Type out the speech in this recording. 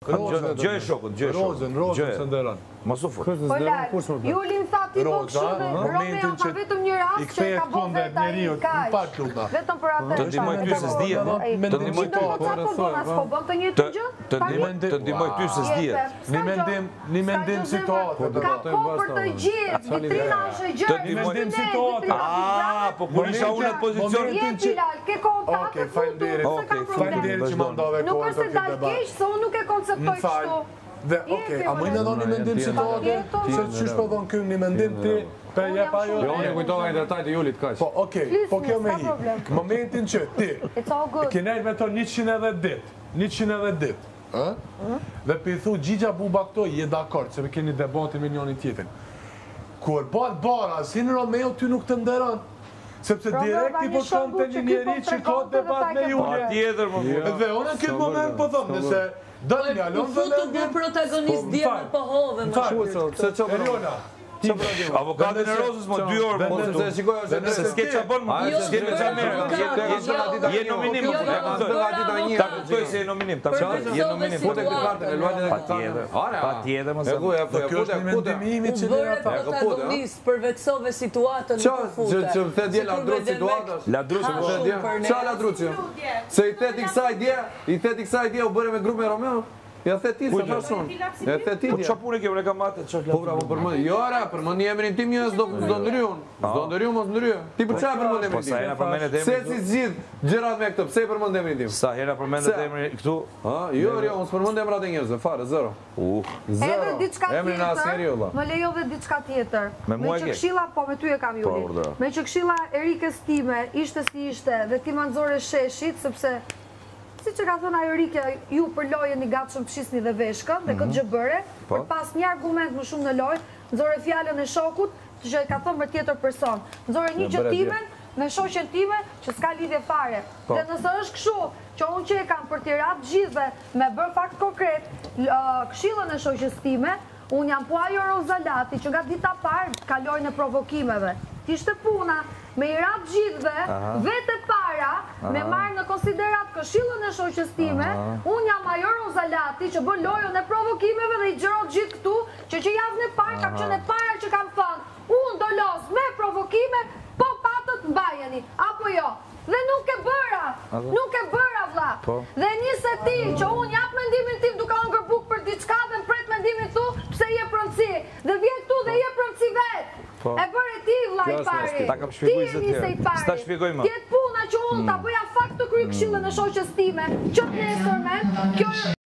Gjë shokun, gjë shokun. Rozën së nderon. Mos u fut. Po lart, Juli më tha ti po kështu dhe Romeo ka vetëm një rast që ka bërë vetë ai kaq. Vetëm për atë. Të ndihmoj ty se s'dije. Të ndihmoj ty. Po bën të njëjtën gjë? Të ndihmoj ty se s'dije. Një mendim situatë. Ka kohë për të gjithë. Vitrina është gjë. Një mendim situatë. Po kur isha unë në pozicionin tim që ke kontakte futur. Faleminderit që më ndave kohën. Nuk është se dal keq, se unë nuk e konceptoj kështu. Dhe, a më në dhoni mendim situatë, se qysh po dhon kënë një mendim ti, për jep ajo... Jo, unë e kujtova një detaj të Julit kaq. Po, po kjo me hi. Momentin që ti, kinejt me to 110 dit, 110 dit, dhe për i thu Gjigja Buba këto, je dakord, se me keni debati me njëni tjetën. Kur bat bara, si në Romeo, ty nuk të nderon. Sepse direkt i po shkon të një njeri që ka debat me Julje. Dhe unë në këtë moment po thëmë, nëse U futu për protagonist dje në pohove më Eriona. Avokatën e Rozës më 2 orë se s'ke qa bën më s'ke me qa merë je nominim ta kuptoj se je nominim je nominim pa tjetër më se kjo është një mendimimi që u bërë protagonist përvetsove situatën në përfute që më the dje ladruc situatës qa ladruc se i theti kësaj dje u bërë me grup me Romeo. Ja the ti sa person. Ja the ti. Po çfarë punë ke unë kam atë çfarë? Po pra, po për më. Jo ra, për më një emrin tim jo s'do ndryun. S'do ndryun mos ndryj. Ti për çfarë për më emrin tim? Po sa hera përmendet emrin. Se si zgjidh gjërat me këtë, pse për më emrin tim? Sa hera përmendet emrin këtu? Jo, mos përmend emrat e njerëzve, fare, zero. Edhe diçka emrin asnjëri valla. Më lejove diçka tjetër. Me mua që këshilla, po me ty e kam Juli. Me që këshilla Erikës time ishte si ishte dhe ti ma nxore sheshit sepse si që ka thënë ajo Rike, ju për lojën i gatshëm të shisni dhe veshkën, dhe këtë gjë bëre, për pas një argument më shumë në lojë, nëzore fjallën e shokut, që e ka thënë për tjetër person. Nëzore një gjëtimen me shoqen time që s'ka lidhje fare. Dhe nëse është këshu, që unë që e kam për tirat gjithve me bërë fakt konkret, këshillën e shoqes time, unë jam po ajo Rozalati, që nga dita parë kaloj në provokimeve. Tishte puna, me i ratë gjithve, vete para, me marrë në konsiderat këshillën e shoqes time, unë jam ajo Rozalati që bën lojën e provokimeve dhe i gjërot gjithë këtu, që javën e parë kam qenë e para që kam thënë, unë do los me provokime, po patët mbajeni, apo jo. Dhe nuk e bëra vlla. Dhe njëse ti që unë jap mendimin tim duke ongër buk për diçka dhe më pret mendimin tu, pse je prëndësi. Dhe vjet tu dhe je prëndësi vetë. E bërë ti vlla i pari. Ti e njëse i pari. Tjetë puna që unë ta bëja fakt të kry këshillën e shoqes time, që të nesërmen, kjo